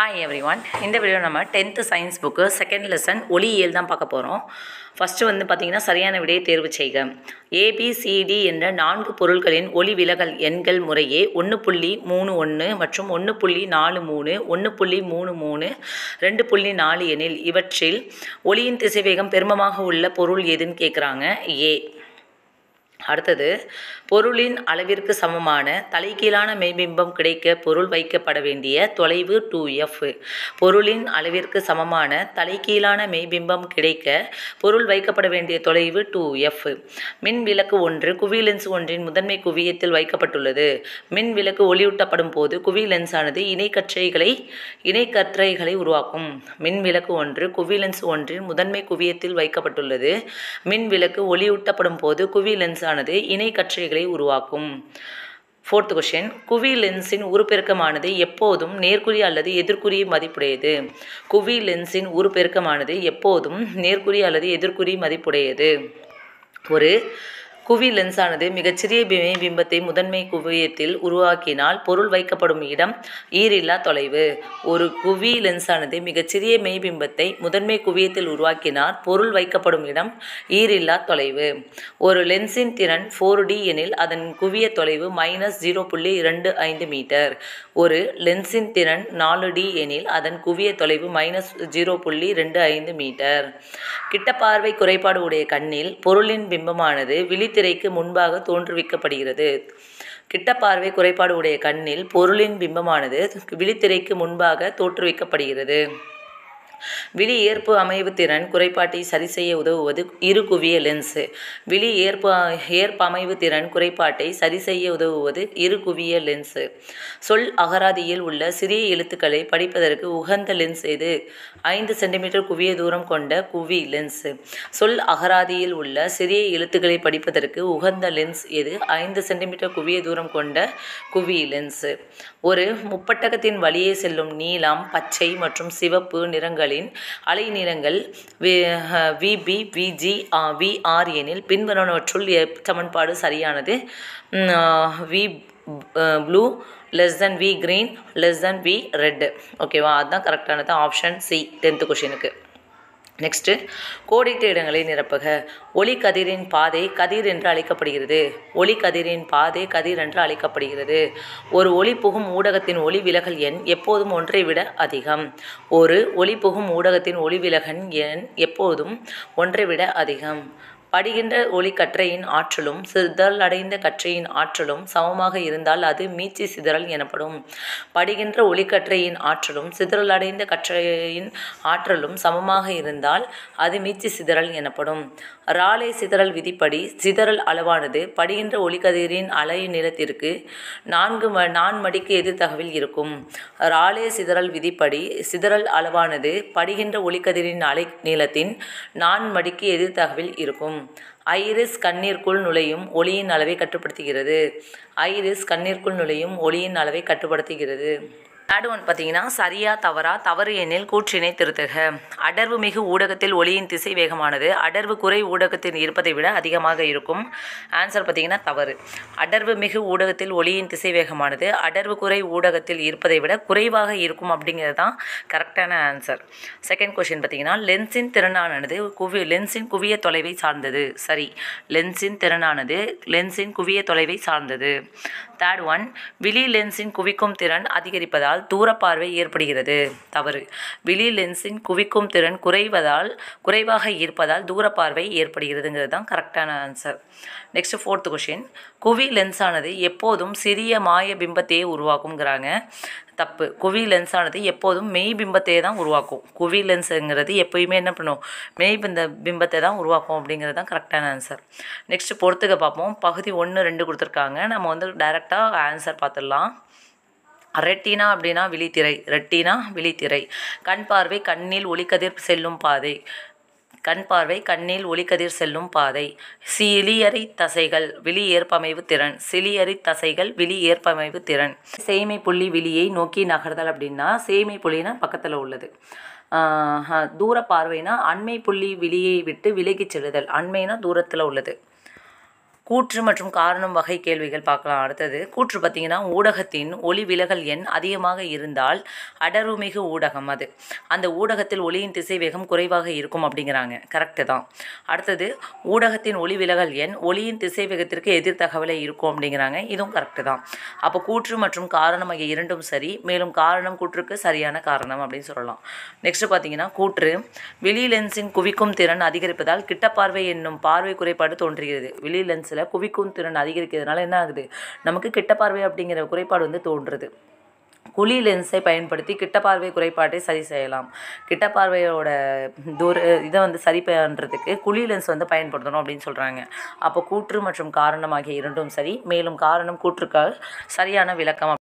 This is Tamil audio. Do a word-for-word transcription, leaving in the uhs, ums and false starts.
Hi every one. இந்த வீடியோ நம்ம tenth science book second lesson ஒளியியல் தான் பார்க்க போகிறோம். ஃபஸ்ட்டு வந்து பார்த்திங்கன்னா சரியான விடையை தேர்வு செய்க. ஏபிசிடி என்ற நான்கு பொருட்களின் ஒளி விலகல் எண்கள் முறையே ஒன்று புள்ளி மூணு ஒன்று மற்றும் ஒன்று புள்ளி நாலு மூணு ஒன்று புள்ளி மூணு மூணு ரெண்டு புள்ளி நாலு எனில் இவற்றில் ஒளியின் திசைவேகம் பெருமமாக உள்ள பொருள் எதுன்னு கேட்குறாங்க. ஏ. அடுத்தது, பொருளின் அளவிற்கு சமமான தலைகீழான மெய்பிம்பம் கிடைக்க பொருள் வைக்கப்பட வேண்டிய தொலைவு டூ எஃப். பொருளின் அளவிற்கு சமமான தலைகீழான மெய்பிம்பம் கிடைக்க பொருள் வைக்கப்பட வேண்டிய தொலைவு டூ எஃப். மின் விளக்கு ஒன்று குவி லென்ஸ் ஒன்றின் முதன்மை குவியத்தில் வைக்கப்பட்டுள்ளது. மின் விளக்கு ஒளியூட்டப்படும் போது குவி லென்ஸானது இணைக்கற்றைகளை இணைக்கற்றைகளை உருவாக்கும். மின் விளக்கு ஒன்று குவி லென்ஸ் ஒன்றின் முதன்மை குவியத்தில் வைக்கப்பட்டுள்ளது. மின் விளக்கு ஒளியூட்டப்படும் போது குவி லென்ஸ் இணை கற்றைகளை உருவாக்கும். ஃபோர்த் கொஸ்டின், குவி லென்ஸின் உருப்பெருக்கமானது எப்போதும் நேர்குறி அல்லது எதிர்குறி மதிப்புடையது. குவி லென்ஸின் உருப்பெருக்கமானது எப்போதும் நேர்குறி அல்லது எதிர்குறி மதிப்புடையது. ஒரு குவி லென்ஸானது மிகச்சிறிய பிம்பத்தை முதன்மை குவியத்தில் உருவாக்கினால் பொருள் வைக்கப்படும் இடம் ஈரில்லா தொலைவு. ஒரு குவி லென்ஸானது மிகச்சிறிய மெய்பிம்பத்தை முதன்மை குவியத்தில் உருவாக்கினால் பொருள் வைக்கப்படும் இடம் ஈரில்லா தொலைவு. ஒரு லென்ஸின் திறன் ஃபோர் டி எனில் அதன் குவிய தொலைவு மைனஸ் ஜீரோ புள்ளி இரண்டு ஐந்து மீட்டர். ஒரு லென்ஸின் திறன் நாலு டி எனில் அதன் குவிய தொலைவு மைனஸ் ஜீரோ புள்ளி ரெண்டு ஐந்து மீட்டர். கிட்டப்பார்வை குறைபாடு உடைய கண்ணில் பொருளின் பிம்பமானது விழித்திரைக்கு முன்பாக தோற்றுவிக்கப்படுகிறது. கிட்டப்பார்வை குறைபாடு உடைய கண்ணில் பொருளின் பிம்பமானது விழித்திரைக்கு முன்பாக தோற்றுவிக்கப்படுகிறது. விழி ஏற்பு அமைவு திறன் குறைபாட்டை சரி செய்ய உதவுவது இரு குவிய லென்ஸ். விழி ஏற்பு ஏற்பமைவு திறன் குறைபாட்டை சரி செய்ய உதவுவது இரு குவிய லென்ஸ். சொல் அகராதியில் உள்ள சிறிய எழுத்துக்களை படிப்பதற்கு உகந்த லென்ஸ் எது? ஐந்து சென்டிமீட்டர் குவிய தூரம் கொண்ட குவி லென்ஸ். சொல் அகராதியில் உள்ள சிறிய எழுத்துக்களை படிப்பதற்கு உகந்த லென்ஸ் எது? ஐந்து சென்டிமீட்டர் குவிய தூரம் கொண்ட குவி லென்ஸ். ஒரு முப்பட்டகத்தின் வழியே செல்லும் நீலம், பச்சை மற்றும் சிவப்பு நிறங்களின் அலை நீளங்கள் விபி விஜி விஆர் எனில் பின்வருவனவற்றுள் சமன்பாடு சரியானது. V blue less than V green less than V red. ஓகேவா? அதுதான் கரெக்டானது. ஆப்ஷன் சி டென்த்து கொஷினுக்கு. நெக்ஸ்ட்டு, கோடிட்ட இடங்களை நிரப்புக. ஒளி கதிரின் பாதை கதிர் என்று அழைக்கப்படுகிறது. ஒளி கதிரின் பாதை கதிர் என்று அழைக்கப்படுகிறது. ஒரு ஒளி புகும் ஊடகத்தின் ஒளி விலகல் எண் எப்போதும் ஒன்றை விட அதிகம். ஒரு ஒளி புகும் ஊடகத்தின் ஒளி விலகல் எண் எப்போதும் ஒன்றை விட அதிகம். படிகின்ற ஒளி கற்றையின் ஆற்றலும் சிதறல் அடைந்த கற்றையின் ஆற்றலும் சமமாக இருந்தால் அது மீச்சி சிதறல் எனப்படும். படிகின்ற ஒளிக்கற்றையின் ஆற்றலும் சிதறல் அடைந்த கற்றையின் ஆற்றலும் சமமாக இருந்தால் அது மீச்சி சிதறல் எனப்படும். ராலே சிதறல் விதிப்படி சிதறல் அளவானது படிகின்ற ஒளிக்கதிரின் அலை நீளத்திற்கு நான்கு ம நான்மடிக்கு எதிர்த்தகவில் இருக்கும். ராலே சிதறல் விதிப்படி சிதறல் அளவானது படிகின்ற ஒளிக்கதிரின் அலை நீளத்தின் நான்மடிக்கு எதிர்த்தகவில் இருக்கும். ஐரிஸ் கண்ணீருக்குள் நுழையும் ஒளியின் அளவை கட்டுப்படுத்துகிறது. ஐரிஸ் கண்ணீருக்குள் நுழையும் ஒளியின் அளவை கட்டுப்படுத்துகிறது. தேர்ட் ஒன் பார்த்தீங்கன்னா, சரியா தவறா? தவறு எனில் கூற்றினை திருத்துக. அடர்வு மிகு ஊடகத்தில் ஒளியின் திசை வேகமானது அடர்வு குறை ஊடகத்தில் இருப்பதை விட அதிகமாக இருக்கும். ஆன்சர் பார்த்தீங்கன்னா தவறு. அடர்வு மிகு ஊடகத்தில் ஒளியின் திசை வேகமானது அடர்வு குறை ஊடகத்தில் இருப்பதை விட குறைவாக இருக்கும் அப்படிங்கிறது தான் கரெக்டான ஆன்சர். செகண்ட் கொஸ்டின் பார்த்தீங்கன்னா, லென்ஸின் திறனானது குவி லென்ஸின் குவிய தொலைவை சார்ந்தது. சரி. லென்ஸின் திறனானது லென்ஸின் குவிய தொலைவை சார்ந்தது. தேர்ட் ஒன், விழி லென்ஸின் குவிக்கும் திறன் அதிகரிப்பதால் தூரப்பார்வை ஏற்படுகிறது. தவறு. விழி லென்ஸின் குவிக்கும் திறன் குறைவதால் குறைவாக இருப்பதால் தூரப்பார்வை ஏற்படுகிறதுங்கிறது தான் கரெக்டான ஆன்சர். நெக்ஸ்ட் ஃபோர்த் கொஷின், குவி லென்ஸானது எப்போதும் சிறிய மாய பிம்பத்தையே உருவாக்குங்கிறாங்க. தப்பு. குவி லென்ஸானது எப்போதும் மெய் பிம்பத்தையே தான் உருவாக்கும். குவி லென்ஸுங்கிறது எப்போயுமே என்ன பண்ணும்? மெய் பிந்த பிம்பத்தை தான் உருவாக்கும் அப்படிங்கிறது தான் கரெக்டான ஆன்சர். நெக்ஸ்ட் பொறுத்துக்க பார்ப்போம். பகுதி ஒன்று ரெண்டு கொடுத்துருக்காங்க. நம்ம வந்து டைரெக்டாக ஆன்சர் பார்த்துடலாம். ரெட்டினா அப்படின்னா விழித்திரை. ரெட்டினா விழித்திரை. கண் பார்வை கண்ணில் ஒளிக்கதிர் செல்லும் பாதை. கண் பார்வை கண்ணில் ஒளிக்கதிர் செல்லும் பாதை. சிலியரி தசைகள் விழி ஏற்பமைவு திறன். சிலியரி தசைகள் விழி ஏற்பமைவு திறன். சேமை புள்ளி விழியை நோக்கி நகர்தல் அப்படின்னா சேமை புள்ளினா பக்கத்தில் உள்ளது. தூர பார்வைனா அண்மை புள்ளி விழியை விட்டு விலகி செல்லுதல். அண்மைனா தூரத்தில் உள்ளது. கூற்று மற்றும் காரணம் வகை கேள்விகள் பார்க்கலாம். அடுத்தது கூற்று பார்த்திங்கன்னா, ஊடகத்தின் ஒளி விலகல் எண் அதிகமாக இருந்தால் அடர்வுமிகு ஊடகம் அது. அந்த ஊடகத்தில் ஒளியின் திசைவேகம் குறைவாக இருக்கும் அப்படிங்கிறாங்க. கரெக்டு தான். அடுத்தது ஊடகத்தின் ஒளி விலகல் எண் ஒளியின் திசைவேகத்திற்கு எதிர் தகவலே இருக்கும் அப்படிங்கிறாங்க. இதுவும் கரெக்டு தான். அப்போ கூற்று மற்றும் காரணம் ஆகிய இரண்டும் சரி. மேலும் காரணம் கூற்றுக்கு சரியான காரணம் அப்படின்னு சொல்லலாம். நெக்ஸ்ட் பார்த்தீங்கன்னா, கூற்று வெளி லென்ஸின் குவிக்கும் திறன் அதிகரிப்பதால் கிட்டப்பார்வை என்னும் பார்வை குறைபாடு தோன்றுகிறது. வெளி லென்ஸில் குவிக்கும் திறன் அதிகரிக்கிறதுனால என்ன ஆகுது, நமக்கு கிட்ட பார்வை அப்படிங்கிற குறைபாடு வந்து தோன்றுறது. குழி லென்ஸை பயன்படுத்தி கிட்ட பார்வை குறைபாட்டை சரி செய்யலாம். கிட்ட பார்வையோட தூர இதை வந்து சரி பண்ணுறதுக்கு குழி லென்ஸ் வந்து பயன்படுத்தணும் அப்படின்னு சொல்கிறாங்க. அப்போ கூற்று மற்றும் காரணம் ஆகிய இரண்டும் சரி. மேலும் காரணம் கூற்றுக்காக சரியான விளக்கம்.